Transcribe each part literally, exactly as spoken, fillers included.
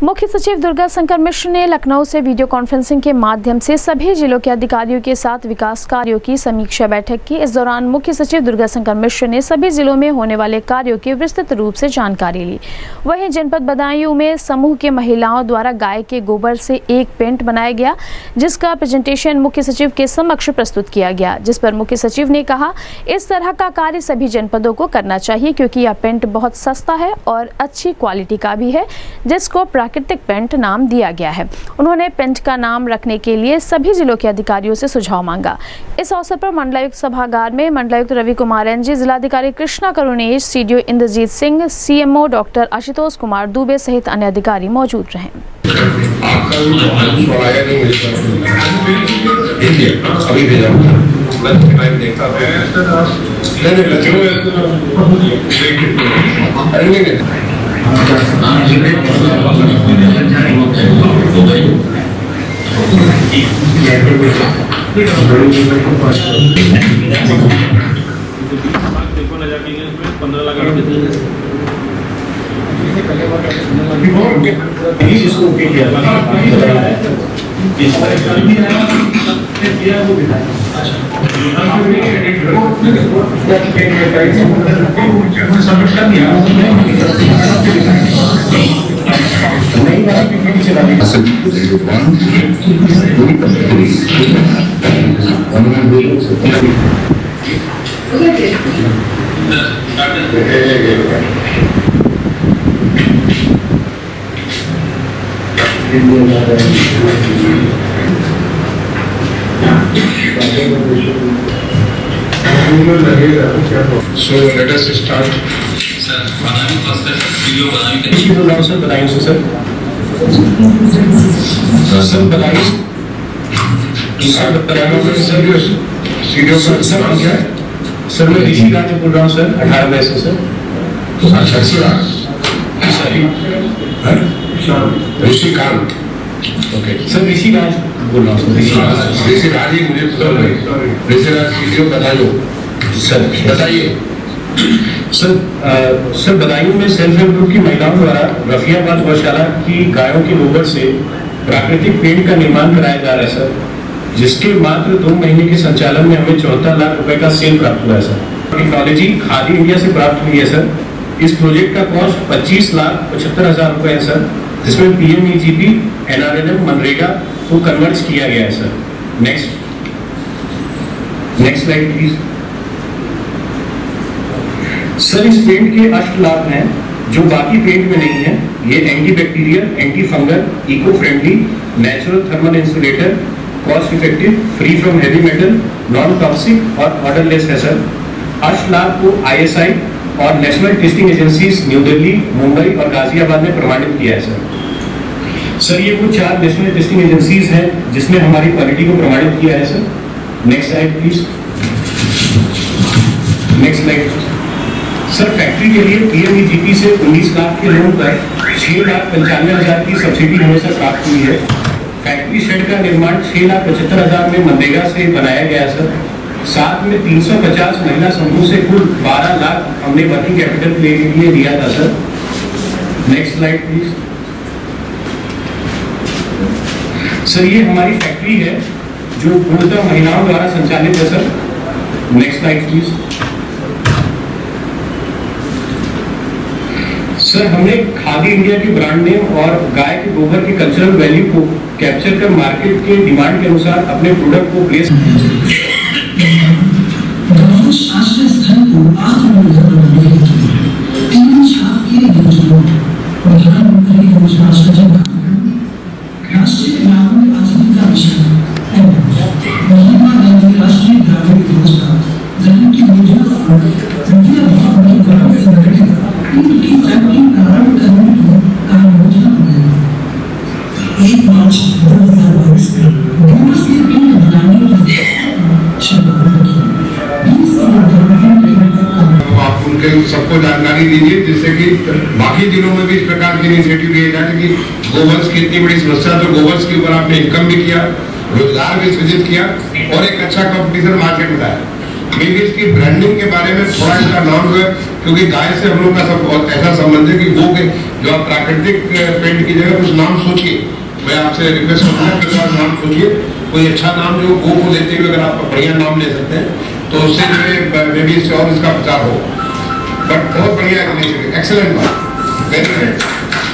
मुख्य सचिव दुर्गा शंकर मिश्र ने लखनऊ से वीडियो कॉन्फ्रेंसिंग के माध्यम से सभी जिलों के अधिकारियों के साथ विकास कार्यों की समीक्षा बैठक की। इस दौरान मुख्य सचिव दुर्गा शंकर मिश्र ने सभी जिलों में होने वाले कार्यों की विस्तृत रूप से जानकारी ली। वहीं जनपद बदायूं में समूह के महिलाओं द्वारा गाय के गोबर से एक पेंट बनाया गया, जिसका प्रेजेंटेशन मुख्य सचिव के समक्ष प्रस्तुत किया गया, जिस पर मुख्य सचिव ने कहा इस तरह का कार्य सभी जनपदों को करना चाहिए, क्योंकि यह पेंट बहुत सस्ता है और अच्छी क्वालिटी का भी है, जिसको प्राकृतिक पेंट नाम दिया गया है। उन्होंने पेंट का नाम रखने के लिए सभी जिलों के अधिकारियों से सुझाव मांगा। इस अवसर पर मंडलायुक्त सभागार में मंडलायुक्त रवि कुमार एन जी, जिलाधिकारी Krishna Karunesh, CDO Indrajeet Singh, CMO doctor Ashutosh Kumar Dubey सहित अन्य अधिकारी मौजूद रहे। So let us start. Sir, Badaयूं first है, वीडियो Badaयूं के इसी प्रोग्राम सर बदायूं से sir sir Badaun sir Badaun में सर सीडीओ का सर क्या है? सर मैं ऋषि राज बोल रहा हूँ सर, अठारह मई से सर। अच्छा sir sorry Rishikant, okay sir Rishi Raj बोल रहा हूँ सर। ऋषि राज ऋषि राज ही मुझे तो ऋषि राज सीडीओ बदायूं सर बताइए। सर सर बदायूं में सेल्फ हेल्प ग्रुप की महिलाओं द्वारा रफियाबाद गौशाला की गायों के गोबर से प्राकृतिक पेंट का निर्माण कराया जा रहा है सर, जिसके मात्र दो महीने के संचालन में हमें चौहत्तर लाख रुपए का सेल प्राप्त हुआ है सर। टेक्नोलॉजी खादी इंडिया से प्राप्त हुई है सर। इस प्रोजेक्ट का कॉस्ट पच्चीस लाख पचहत्तर हजार रुपए है सर, जिसमें पीएमईजीपी, एनआरएलएम, मनरेगा को कन्वर्ट किया गया है sir. Next next slide please. Sir इस पेंट के अष्ट लाभ हैं जो बाकी पेंट में नहीं है। ये anti bacterial, anti fungal, eco friendly, natural thermal insulator, cost effective, free from heavy metal, non toxic और ऑर्डरलेस है सर। अष्ट लाभ को आईएसआई और national testing agencies New Delhi, Mumbai और गाजियाबाद ने प्रमाणित किया है सर। सर ये वो चार नेशनल टेस्टिंग एजेंसीज हैं जिसने हमारी क्वालिटी को प्रमाणित किया है sir. Next slide please. Next slide. Sir factory के लिए पीएमईजीपी से उन्नीस लाख के लोन पर छह लाख पंचानवे हजार की सब्सिडी हमें सर प्राप्त हुई है। फैक्ट्री शेड का निर्माण छह लाख पचहत्तर हजार में मनरेगा से बनाया गया सर। साथ में तीन सौ पचास महिला समूह से कुल बारह लाख हमने वर्किंग कैपिटल के लिए दिया था sir. Next slide please. Sir ये हमारी फैक्ट्री है जो पूर्णतः महिलाओं द्वारा संचालित है sir. Next slide please. Sir हमने खादी इंडिया के ब्रांड नेम और गाय के गोबर के कल्चरल वैल्यू को कैप्चर कर मार्केट के डिमांड के अनुसार अपने प्रोडक्ट को प्लेस सबको जानकारी दीजिए, जिससे कि बाकी जिलों में भी इस प्रकार की इनिशिएटिव लिए जाए कि गोवंश की इतनी बड़ी समस्या, तो गोवंश के ऊपर आपने इनकम भी किया, रोजगार भी सृजित किया और एक अच्छा कंपटीशन मार्केट में लाया। मे भी इसकी ब्रांडिंग के बारे में थोड़ा इसका नाम जो है, क्योंकि गाय से हम लोग का सब बहुत ऐसा संबंध है कि गो के जो आप प्राकृतिक पेंट की जगह कुछ नाम सोचिए। मैं आपसे रिक्वेस्ट करूँगा कि थोड़ा नाम सोचिए, कोई अच्छा नाम जो गो को लेते हुए अगर आप बढ़िया नाम ले सकते हैं तो उससे जो है मे भी इससे और इसका प्रचार हो। बट बहुत बढ़िया एक्सीलेंट बात, वेरी गुड।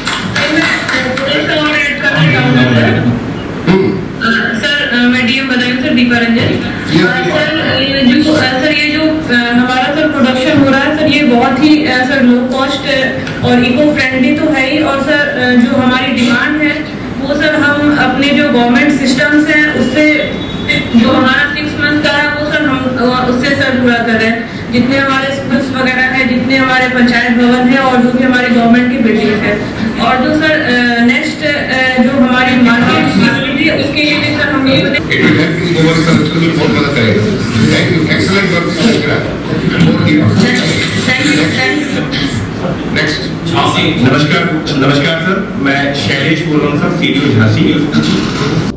सर मैं डीएम बताऊँ सर दीपा रंजन। सर जो सर ये जो हमारा सर प्रोडक्शन हो रहा है सर, ये बहुत ही सर लो कॉस्ट और इको फ्रेंडली तो है ही, और सर जो हमारी डिमांड है वो सर हम अपने जो गवर्नमेंट सिस्टम्स हैं उससे जो हमारा सिक्स मंथ का है वो सर हम उससे सर पूरा कर रहे हैं। जितने हमारे स्कूल्स वगैरह है, जितने हमारे पंचायत भवन है और जो भी हमारी गवर्नमेंट की बिल्डिंग है, और जो सर नेक्स्ट जो हमारी मार्केट है उसके लिए भी सर हम लोग बहुत मदद करेगा। Thank you, excellent work. नमस्कार नमस्कार सर, मैं शैलेश बोल रहा हूँ सर, सीडीओ झांसी।